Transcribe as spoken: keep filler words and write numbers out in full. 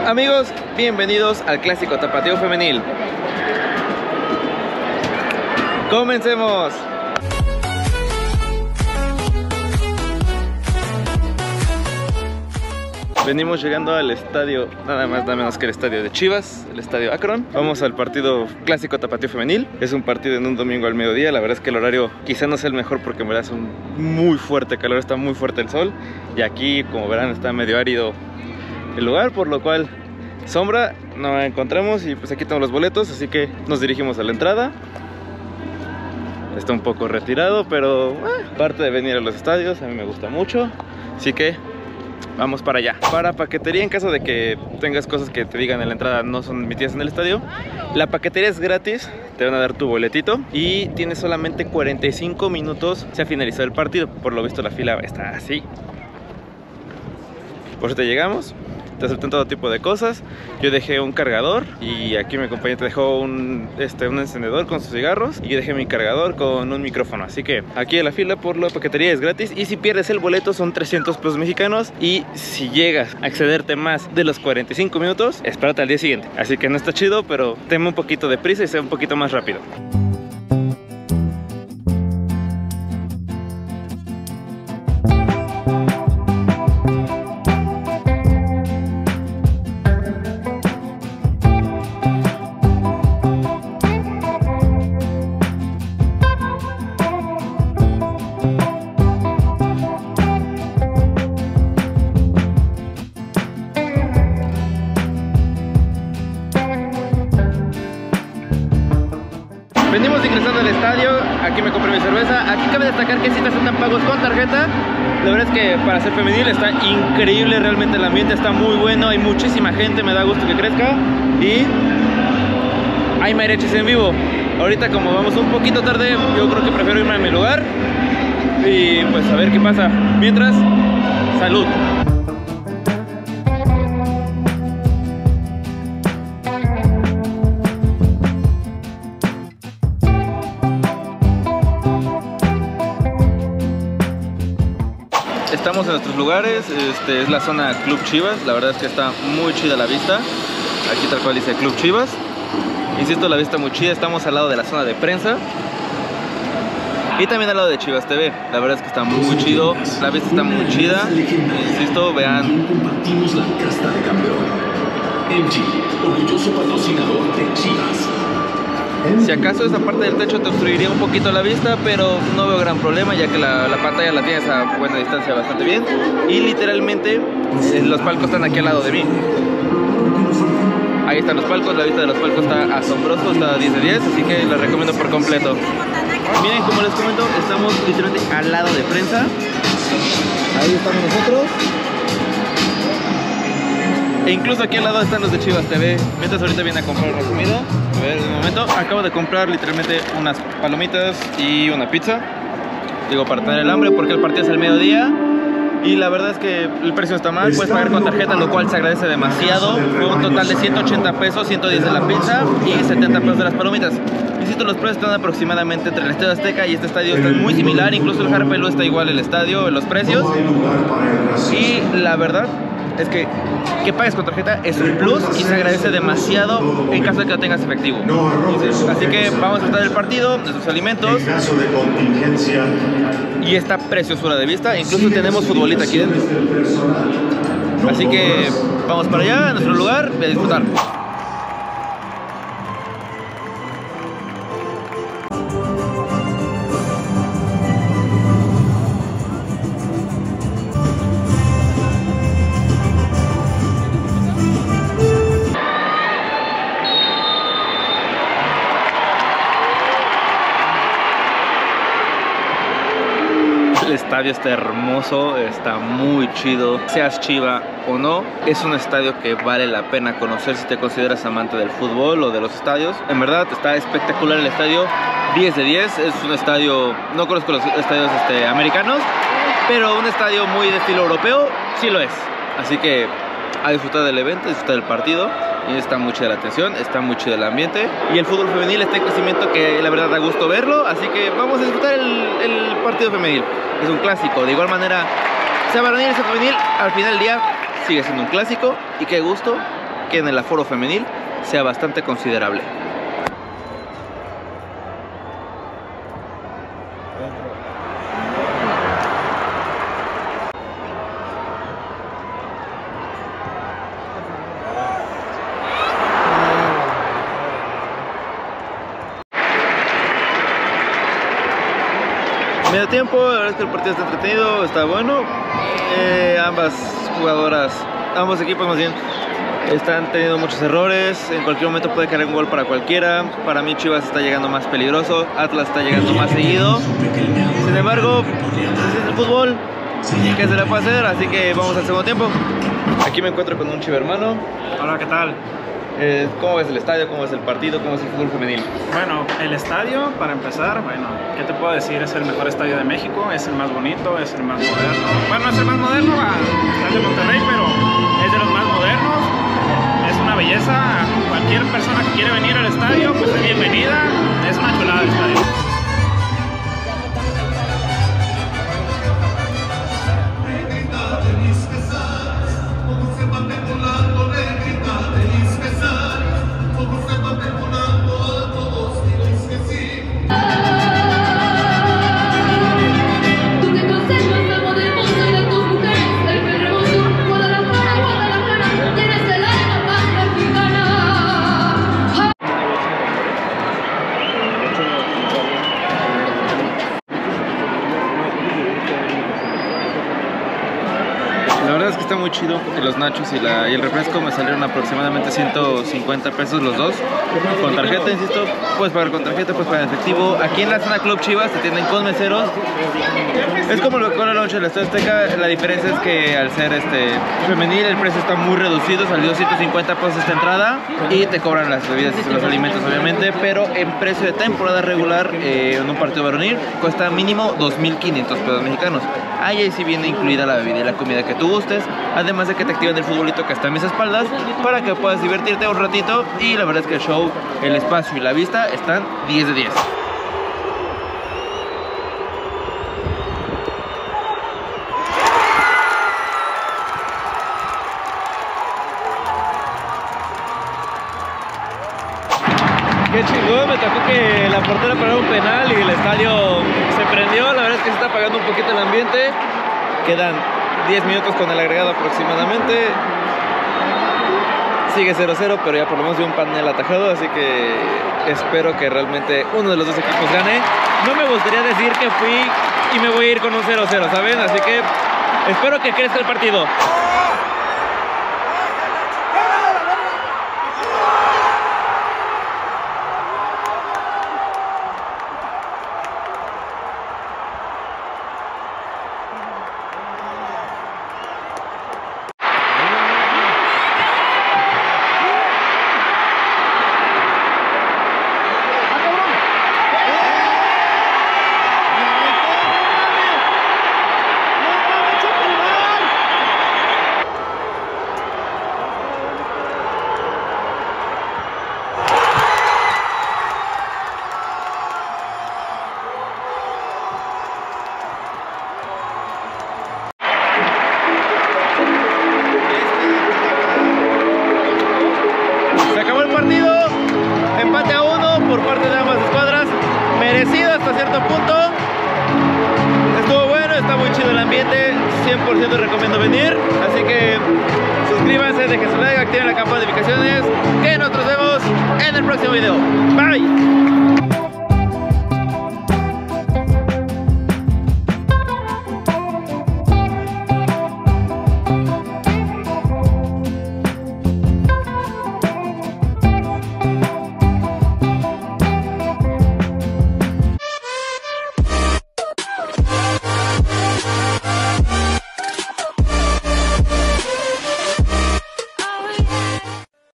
Amigos, bienvenidos al Clásico Tapatío Femenil. ¡Comencemos! Venimos llegando al estadio, nada más nada menos que el estadio de Chivas, el estadio Akron. Vamos al partido Clásico Tapatío Femenil. Es un partido en un domingo al mediodía. La verdad es que el horario quizá no sea el mejor porque en verdad es un muy fuerte calor, está muy fuerte el sol. Y aquí, como verán, está medio árido el lugar, por lo cual sombra no encontramos. Y pues aquí tenemos los boletos, así que nos dirigimos a la entrada. Está un poco retirado, pero eh, parte de venir a los estadios, a mí me gusta mucho. Así que vamos para allá. Para paquetería, en caso de que tengas cosas que te digan en la entrada no son emitidas en el estadio, la paquetería es gratis, te van a dar tu boletito y tienes solamente cuarenta y cinco minutos. Se ha finalizado el partido, por lo visto la fila está así. Por eso te llegamos. Te aceptan todo tipo de cosas. Yo dejé un cargador y aquí mi compañero te dejó un, este, un encendedor con sus cigarros. Y yo dejé mi cargador con un micrófono. Así que aquí en la fila por la paquetería es gratis. Y si pierdes el boleto son trescientos pesos mexicanos. Y si llegas a excederte más de los cuarenta y cinco minutos, espérate al día siguiente. Así que no está chido, pero tenme un poquito de prisa y sea un poquito más rápido. Venimos ingresando al estadio, aquí me compré mi cerveza. Aquí cabe destacar que sí te aceptan pagos con tarjeta. La verdad es que para ser femenil está increíble, realmente el ambiente está muy bueno. Hay muchísima gente, me da gusto que crezca. Y hay mariachis en vivo. Ahorita como vamos un poquito tarde, yo creo que prefiero irme a mi lugar y pues a ver qué pasa. Mientras, salud. Estamos en nuestros lugares, este es la zona Club Chivas, la verdad es que está muy chida la vista. Aquí tal cual dice Club Chivas. Insisto, la vista muy chida, estamos al lado de la zona de prensa. Y también al lado de Chivas T V, la verdad es que está muy chido, la vista está muy chida. Insisto, vean. Compartimos la casta de campeón. M G, orgulloso patrocinador de Chivas. Si acaso esa parte del techo te obstruiría un poquito la vista, pero no veo gran problema ya que la, la pantalla la tienes a buena distancia bastante bien. Y literalmente los palcos están aquí al lado de mí. Ahí están los palcos, la vista de los palcos está asombroso, está diez de diez, así que les recomiendo por completo. Miren, como les comento, estamos literalmente al lado de prensa. Ahí estamos nosotros. E incluso aquí al lado están los de Chivas T V. Mientras ahorita viene a comprar una comida. A ver, un momento. Acabo de comprar literalmente unas palomitas y una pizza. Digo, para tener el hambre porque el partido es al mediodía. Y la verdad es que el precio está mal. Puedes pagar con tarjeta, lo cual se agradece demasiado. Fue un total de ciento ochenta pesos, ciento diez de la pizza y setenta pesos de las palomitas. Insisto, los precios están aproximadamente entre el Estadio Azteca y este estadio están muy similar. Incluso el Harpelú está igual el estadio, los precios. Y la verdad es que que pagues con tarjeta es un plus y se agradece demasiado en caso de que no tengas efectivo. Así que vamos a disfrutar del partido, de sus alimentos y esta preciosura de vista. Incluso tenemos futbolita aquí dentro. Así que vamos para allá, a nuestro lugar, y a disfrutar. El estadio está hermoso, está muy chido. Seas Chiva o no, es un estadio que vale la pena conocer si te consideras amante del fútbol o de los estadios. En verdad está espectacular el estadio, diez de diez. Es un estadio, no conozco los estadios este, americanos, pero un estadio muy de estilo europeo, sí lo es. Así que a disfrutar del evento, a disfrutar del partido. Y está muy chida la atención, está muy chido el ambiente. Y el fútbol femenil está en crecimiento que la verdad da gusto verlo. Así que vamos a disfrutar el, el partido femenil. Es un clásico, de igual manera, sea varonil o sea femenil, al final del día sigue siendo un clásico. Y qué gusto que en el aforo femenil sea bastante considerable. Medio tiempo, la verdad es que el partido está entretenido, está bueno. Eh, ambas jugadoras, ambos equipos más bien, están teniendo muchos errores. En cualquier momento puede caer un gol para cualquiera. Para mí Chivas está llegando más peligroso, Atlas está llegando más seguido. Sin embargo, así es el fútbol, ¿qué se le puede hacer? Así que vamos al segundo tiempo. Aquí me encuentro con un chivermano. Hola, ¿qué tal? Eh, ¿Cómo ves el estadio? ¿Cómo ves el partido? ¿Cómo es el fútbol femenil? Bueno, el estadio, para empezar, bueno, ¿qué te puedo decir? Es el mejor estadio de México, es el más bonito, es el más moderno. Bueno, no es el más moderno, es el de Monterrey, pero es de los más modernos. Es una belleza. Cualquier persona que quiere venir al estadio, pues es bienvenida. Es una chulada el estadio. La verdad es que está muy chido. Los nachos y, la, y el refresco me salieron aproximadamente ciento cincuenta pesos los dos. Con tarjeta, insisto, puedes pagar con tarjeta, puedes pagar en efectivo. Aquí en la zona Club Chivas te atienden con meseros. Es como lo que con la noche del Estadio Azteca. La diferencia es que al ser este femenil el precio está muy reducido. Salió ciento cincuenta pesos esta entrada y te cobran las bebidas y los alimentos obviamente. Pero en precio de temporada regular, eh, en un partido varonil, cuesta mínimo dos mil quinientos pesos mexicanos. Ahí sí viene incluida la bebida y la comida que tú gustes, además de que te activan el futbolito que está a mis espaldas para que puedas divertirte un ratito. Y la verdad es que el show, el espacio y la vista están diez de diez. Qué chingón, me tocó que la portera parara un penal y el estadio se prendió. La verdad es que se está apagando un poquito el ambiente. Quedan diez minutos con el agregado aproximadamente. Sigue cero cero, pero ya por lo menos dio un panel atajado, así que espero que realmente uno de los dos equipos gane. No me gustaría decir que fui y me voy a ir con un cero cero, ¿saben? Así que espero que crezca el partido. Empate a uno por parte de ambas escuadras, merecido hasta cierto punto. Estuvo bueno, está muy chido el ambiente, cien por ciento recomiendo venir. Así que suscríbanse, dejen su like, activen la campana de notificaciones, que nosotros vemos en el próximo video. Bye.